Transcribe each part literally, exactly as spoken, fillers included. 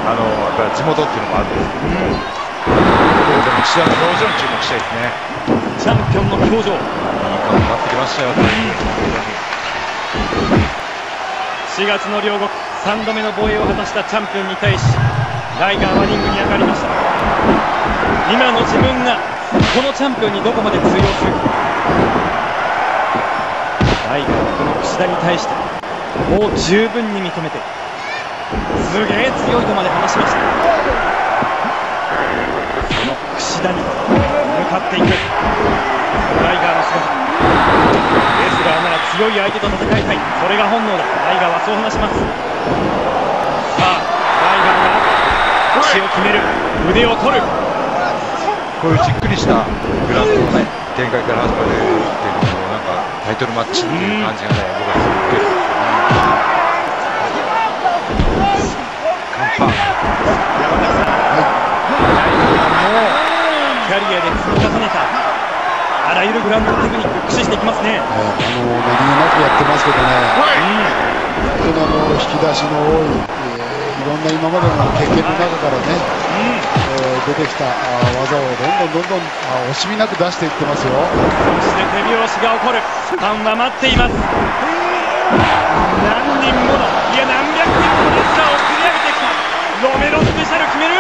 あのやっぱり地元っていうのもあるんですけど、うん、でも岸田の表情に注目したいですね。 チャンピオンの表情、いい顔になってきましたよ、うん、 しがつの両国さんどめの防衛を果たしたチャンピオンに対しライガーはリングに上がりました。今の自分がこのチャンピオンにどこまで通用するか。ライガーはこの櫛田に対してもう十分に認めてすげえ強いとまで話しました。その櫛田に向かっていくライガーの姿、レスラーなら強い相手と戦いたい、それが本能だ、ライガーはそう話します。さあライガーが櫛を決める、腕を取る、 こういうじっくりしたグラウンドの、ね、展開から始まるっていうのもなんかタイトルマッチっていう感じがね、僕はすごく受けるんですよ。カンパー、 山崎さん、はい、ライガーもキャリアで積み重ねたあらゆるグラウンドテクニック駆使していきますね。 あの何気なくやってますけどね、うん、本当にあの引き出しの多い、えー、いろんな今までの経験の中からね、うんえー、出てきたあ技をどんどんどんどんあ惜しみなく出していってますよ。 そして手拍子が起こる、ファンは待っています。何人ものいや何百人ものレスラーを釣り上げてきたロメロスペシャル決める、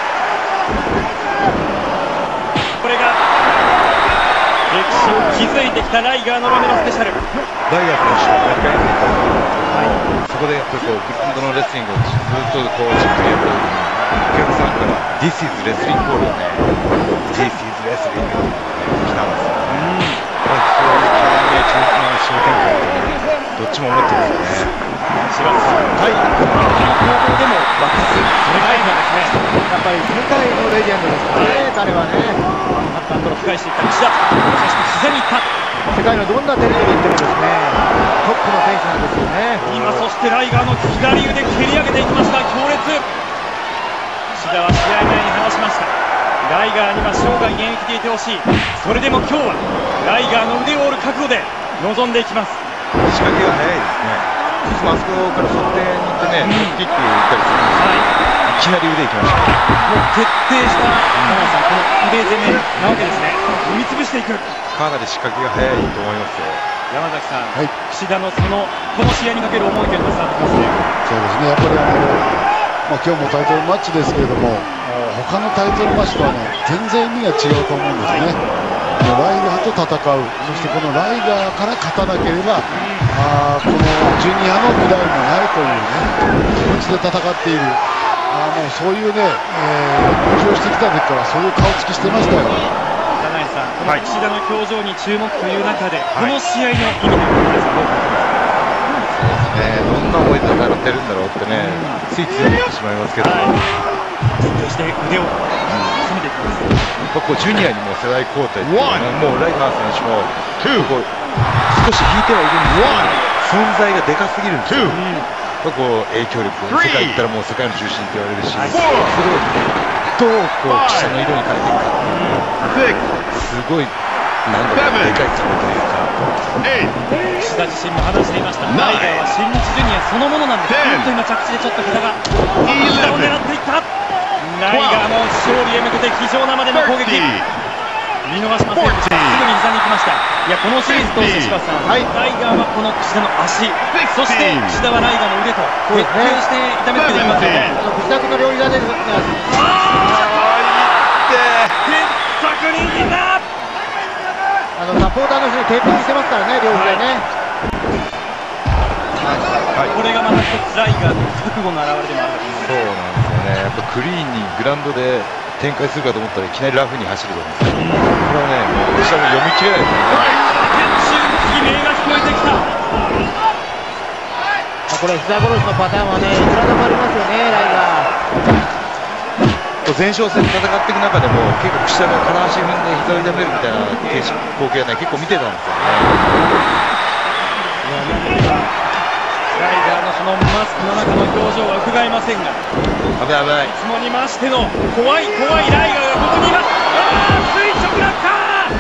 これが歴史を築いてきたライガーのロメロスペシャル。 ライガー選手はやり返していたので、そこでやっぱりこうグラウンドのレスリングをずっとこうじっくりやった時にお客さんから This is Wrestling コールをね This is Wrestling って来たんですよね。これ非常に忠実な試合展開でどっちも思ってるんですよね。 柴田さん、はい、日本でも沸かす、それがライガーですね。 やっぱり世界のレジェンドですからね、彼はね。 ハッタンと吹き返していった櫛田、そして膝に行った。 世界のどんなテレビに行ってもですね、トップの選手なんですよね。 今そしてライガーの左腕蹴り上げていきました、強烈。櫛田は試合前に話しました。ライガーには生涯現役でいてほしい、それでも今日はライガーの腕を折る覚悟で臨んでいきます。 仕掛けが早いですね。いつもあそこから側転に行ってね、うん、キック打ったりするんですけど、はい、いきなり腕いきました。 もう徹底した、山田さん、この腕攻めなわけですね。踏み潰していく。 かなり仕掛けが早いと思いますよ。 山崎さん、 はい、 櫛田のそのこの試合にかける思いというのが伝わってきますね。 そうですね、やっぱりあの、まあ、今日もタイトルマッチですけれども、他のタイトルマッチとはね、全然意味が違うと思うんですね。はい、ライガーと戦う、そしてこのライガーから勝たなければ、あこのジュニアの未来もないというね、気持ちで戦っている、あもうそういうね、えー、入場してきた時からそういう顔つきしてましたよ。 金井さん、この櫛田の表情に注目という中で、はい、この試合の意味ということですか、どうか。 そうですね、どんな思いで戦ってるんだろうってね、うん、ついつい思ってしまいますけど、はい、 そして腕を攻めていきます。 やっぱこうジュニアにも世代交代っていうのは、もうライガー選手もこう少し引いてはいるんですけど、存在がでかすぎるんですよ。こう影響力、世界行ったらもう世界の中心って言われるし、それをどうこう記者の色に変えていくか、すごいなんだかでかい壁というか。 櫛田自身も話していました。ライガーは新日ジュニアそのものなんです。本当に今着地でちょっと膝が膝を狙っていった。ライガーも勝利へ向けて非常なまでの攻撃見逃しませんでした。すぐに膝に行きました。いやこのシリーズ通して柴田さん、はい、ライガーはこの櫛田の足、そして櫛田はライガーの腕と徹底して痛めつけていきますよね。 櫛田君の両膝です。 ああ鉄柵に膝、 あのサポーターの人にテーピングしてますからね、両膝ね。 はい、これがまた一つライガーの覚悟の表れでもあると思います。 そうなんですよね。やっぱクリーンにグラウンドで展開するかと思ったらいきなりラフに走ると思うんですよ。これはね、もう下も読み切れないですよね。悲鳴が聞こえてきた。 これ膝殺しのパターンはね、いくらでもありますよね、ライガー。 前哨戦で戦っていく中でも結構櫛田が片足踏んで膝を痛めるみたいな光景はね結構見てたんですよね。 ライガーのそのマスクの中の表情は伺えませんが、 危ない危ない、いつもにましての怖い怖いライガーがここにいます。ああ垂直落下、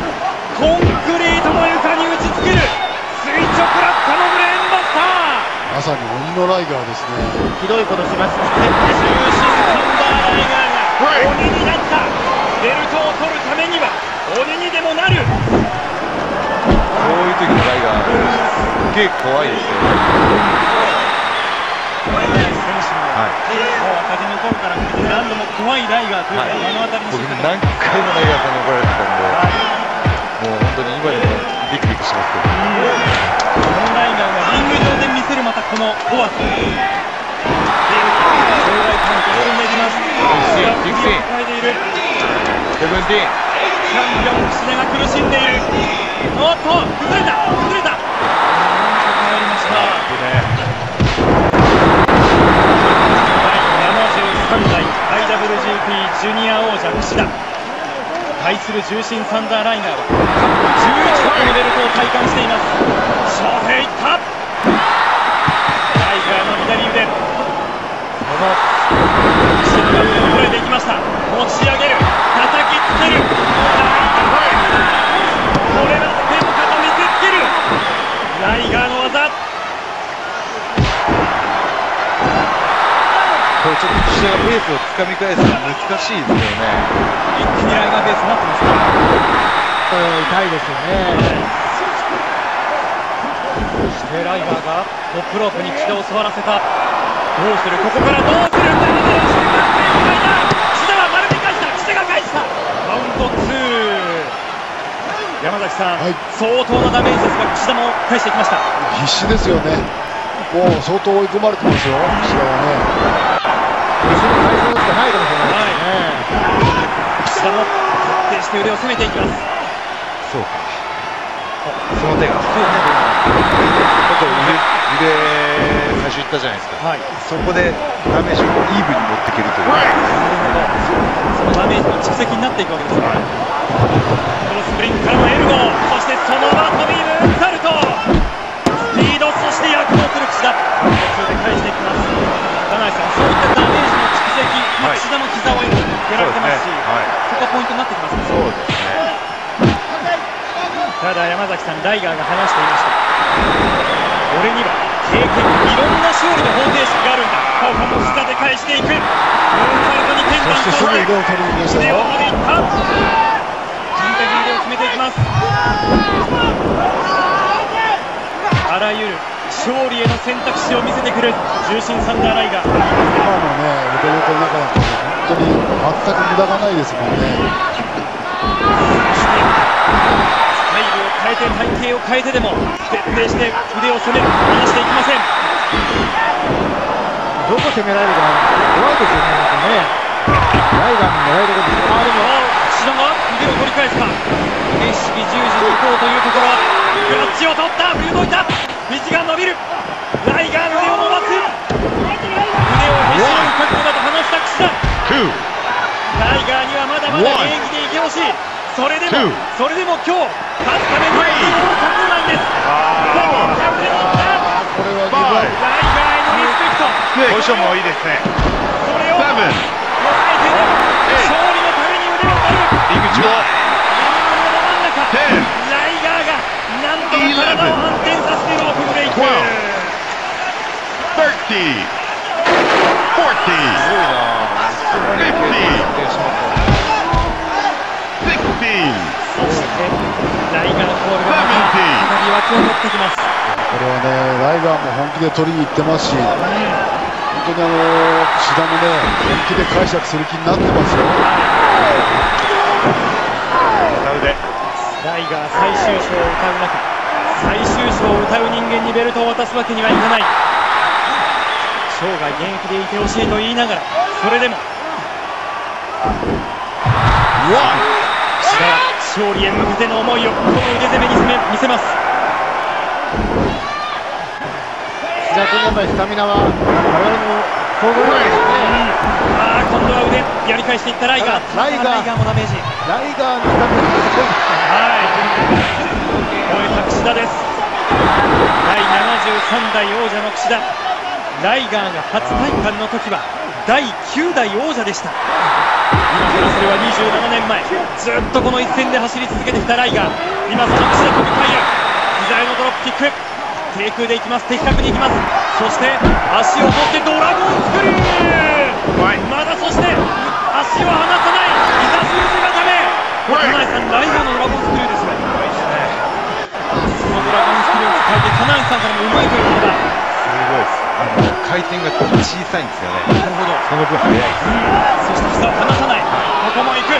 コンクリートの床に打ちつける垂直落下のブレーンバスター。 あまさに鬼のライガーですね。 ひどいことしますね。 中心サンダーライガーが鬼になった。ベルトを取るためには鬼にでもなる。 こういう時のライガーすっげえ怖いですよね。 選手も、 はい、 もう若手の頃から見て何度も怖いライガーというのを目の当たりに僕してきた。 何回もライガーさんに怒られてたんで、もう本当に今でもビクビクしますけど、 このライガーがリング上で見せるまたこの怖さ。将来感と進んでいきます。 ビクシー抱えているセブンティーンチャンピオン岸田が苦しんでいる。おっと崩れた崩れた。入りました。ななじゅうさんだい アイダブリュージーピー ジュニア王者岸田対する重心サンダーライガーはじゅういちこのベルトを体感しています。翔平いった。ライガーの左腕、この岸田が腕を捉えていきました。持ち上げる、叩きつける、これは天下と見せつけるライガーの技。 これちょっと岸田がペースをつかみ返すのは難しいですよね。 一気にライガーペースになってますね。 痛いですよね。 そしてライガーがトップロープに岸田を座らせた。どうする、ここからどうする。岸田は丸め返した。岸田が返した。カウントツー。山崎さん、 はい、 相当なダメージですが岸田も返していきました。 必死ですよね。もう相当追い込まれてますよ、岸田はね。 後ろ対抗しかないかもしれないですね。 岸田も徹底して腕を攻めていきます。 そうか、その手がそうね。 ちょっと腕、腕最初いったじゃないですか、 はい、 そこでダメージをイーブンに持っていけるという、 なるほど、そのダメージの蓄積になっていくわけですね。クロスブリンクからのエルボー、そしてその後ビームムーンサルト、スピード、そして躍動する岸田、途中で返していきます。金井さん、そういったダメージの蓄積、まあ、岸田も膝をやられてますし、 はい、 そこがポイントになってきますね。 そうですね。 ただ山崎さん、ライガーが話していました。俺には経験、いろんな勝利の方程式があるんだ。ここも下で返していく。ムーンサルトに天そしてすぐ腕を取りに行きました腕よ。 を取りに行った。完璧に腕を決めていきます。あらゆる勝利への選択肢を見せてくる重心サンダーライガー。 今のね、腕横の中なんかも本当に全く無駄がないですもんね。 スタイルを変えて体型を変えてでも徹底して腕を攻める、離していきません。 どこ攻められるか怖いですよね、なんかね。ライガーの狙いどころです。 あ、でも岸田が腕を取り返すか。景色十字に行こうというところ、クラッチを取った、振り動いた、肘が伸びる、ライガー腕を伸ばす、腕をへし折る覚悟だと話した岸田。ライガーにはまだまだ現役でいてほしい。それでもそれでも今日勝つためには覚悟なんです。 これはギブアップ。 ライガーへのリスペクト、 ポジションもいいですね。 それを捉えても勝利のために腕を取る。 リング中央、 ライガーがなんとか体を反転させてロープブレイク。 すごいな。 そしてライガーコールがまた再び沸き起こってきます。 これはね、ライガーも本気で取りに行ってますし、本当にあの岸田もね、本気で解釈する気になってますよ。 ライガー最終章を歌う中、最終章を歌う人間にベルトを渡すわけにはいかない。生涯現役でいてほしいと言いながら、それでも岸田は勝利へ向けての思いをこの腕攻めに見せます。 岸田君やっぱりスタミナは我々も総合なんですね。 ああ、今度は腕やり返していったライガー。 ライガーライガーもダメージ。 ライガーのスタミナがすごいですね。 はい、超えた岸田です。だいななじゅうさんだい王者の岸田。ライガーが初体感の時はだいきゅうだい王者でした。今からそれはにじゅうななねんまえ、ずっとこの一戦で走り続けてきたライガー、今その岸田飛び返る、膝へのドロップキック、低空でいきます、的確にいきます、 そして足を取ってドラゴンスクリュー、まだそして足を離さない、膝十字固め。これ、金井さん、ライガーのドラゴンスクリューですね。そのドラゴンスクリューを使って金井さんからもうまいということだ。 すごいです。あの回転が小さいんですよね。 なるほど。 その分速いです。 そして膝を離さない。ここも行く。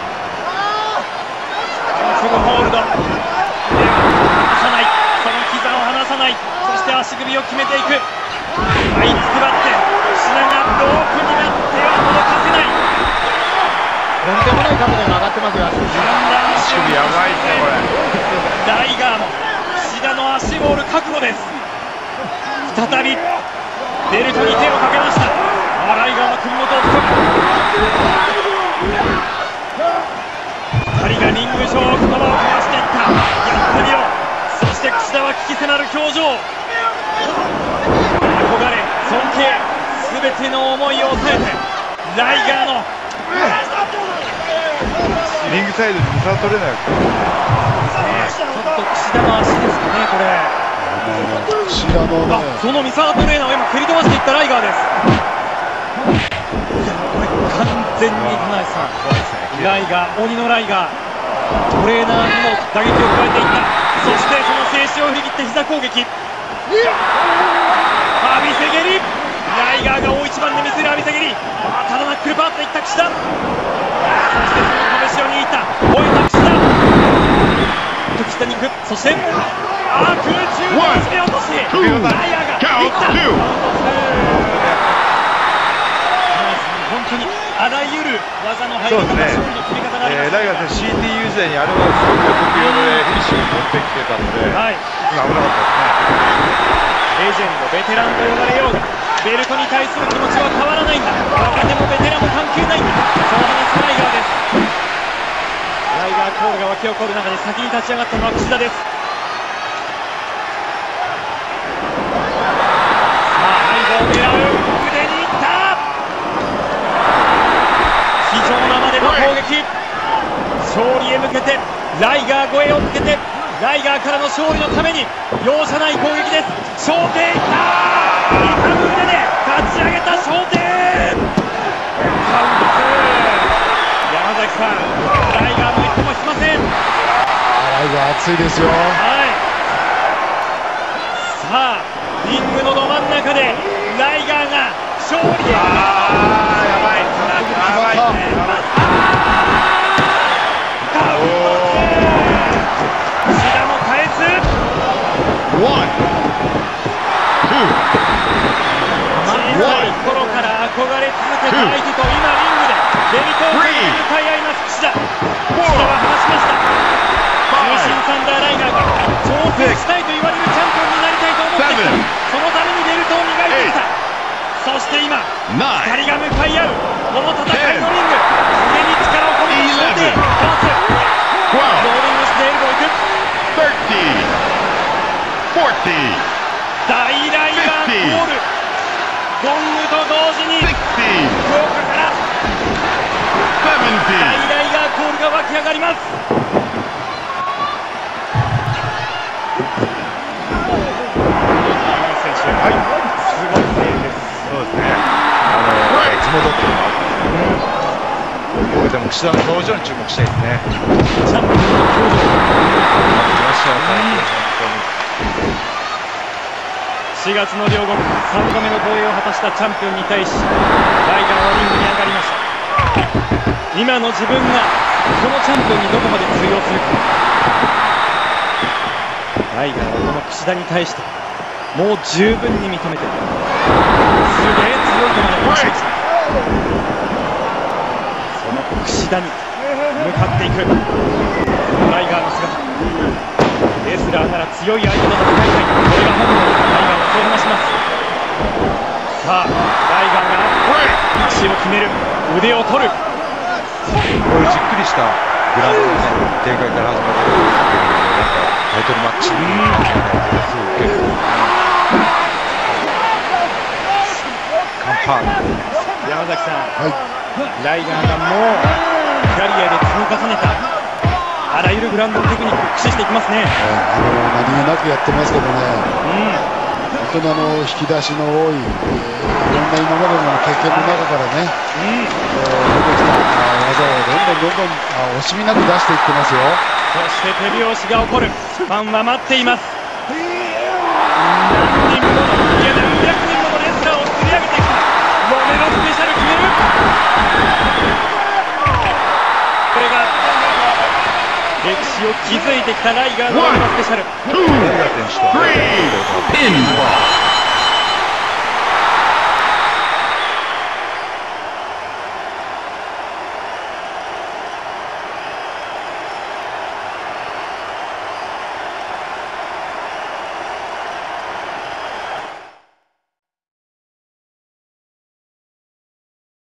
フルホールド。で離さない。その膝を離さない。そして足首を決めていく。はい、つくばって志田がロープになっては届かせない。 とんでもない角度に上がってますよ。 足首やばいですねこれ。ライガーも志田の足ボール覚悟です。再びベルトに手をかけました。あ、ライガーの首元を深く。ふたりがリング上を言葉を交わしていった。やってみろ。そして櫛田は危機迫る表情。憧れ、尊敬、全ての思いを抑えてライガーのリングサイドに差取れない。 ちょっと櫛田の足ですかね、これ。 櫛田のね、 あ、その三沢トレーナーを今蹴り飛ばしていったライガーです。いや、これ完全に金井さん、ライガー、鬼のライガー、トレーナーにも打撃を加えていった。そしてその静止を振り切って膝攻撃、浴びせ蹴り、ライガーが大一番で見せる浴びせ蹴り。あ、ただナックルパーッといった櫛田。そしてその拳を握った追えた櫛田。櫛田に行く。そしてあ、空中で締め落とし、ライガーがいった。本当にあらゆる技の入り方、勝負の決め方があります。 ライガー選手 シーティーユー 時代にあれはすごく得意技でフィニッシュに持ってきてたので、 はい、 今危なかったですね。 レジェンド、ベテランと呼ばれようがベルトに対する気持ちは変わらないんだ。若手もベテランも関係ないんだ。そう話すライガーです。ライガーコールが沸き起こる中で先に立ち上がったのは櫛田です。さあ、背後を狙う。腕にいった。非常なまでの攻撃。勝利へ向けてライガー越えを向けてライガーからの勝利のために容赦ない攻撃です。昇天いった。痛む腕で立ち上げた昇天。カウント。山崎さん、ライガーも一歩も引きません。 ライガー熱いですよ。 はい。さあ、リングのど真ん中でライガーが勝利へ。あー、やばい。やばいですね。志田も返す。小さい頃から憧れ続けた相手と今リングでベルトを向かい合います櫛田。櫛田は話しました。中心サンダーライガーが挑戦したいと言われるチャンピオンになりたいと思ってきた。そのためにベルトを磨いてきた。そして今ふたりが向かい合うこの戦いのリング、腕に力を込めて昇天かわす。ローリングしてエルボーいく。大ライガーコール、ゴングと同時に福岡から大ライガーコールが湧き上がります。選手、はい、すごいプレーです。 そうですね。あの地元っていうのもあるんですけど、これでも櫛田の表情に注目したいですね。 チャンピオンの表情、 来ましたよ、本当に。 しがつの両国さんどめの防衛を果たしたチャンピオンに対しライガーはリングに上がりました。今の自分がこのチャンピオンにどこまで通用するか。ライガーはこの櫛田に対してもう十分に認めてる。すげえ強いとまで話しました。その櫛田に向かっていくライガーの姿。レスラーなら強い相手と戦いたい、これが本能。ライガーはそう話します。さあ、ライガーが足を決める、腕を取る。 こういうじっくりしたグラウンドの、ね、展開から始まってるんですけど、なんかタイトルマッチっていう感じがね、すごく受ける。カンパーン。 山崎さん、 はい、 ライガーがもうキャリアで積み重ねたあらゆるグラウンドのテクニックを駆使していきますね。 あの何気なくやってますけどね、 うん、 当にあの引き出しの多い、えー、いろんな今までの経験の中からね、うんえー、出てきた技をどんどんどんどん惜しみなく出していってますよ。 そして手拍子が起こる。ファンは待っています。何人もの、いや何百人ものレスラーを釣り上げてきたロメロスペシャル決める。これが歴史を築いてきたライガーのロメロスペシャル。 ライガー選手と